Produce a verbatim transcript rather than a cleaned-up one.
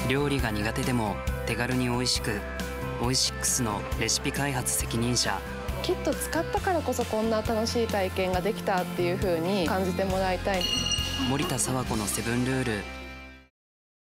料理が苦手でも手軽に美味しく、オイシックスのレシピ開発責任者。 きっと使ったからこそこんな楽しい体験ができたっていう風に感じてもらいたい。 森田佐和子のセブンルール。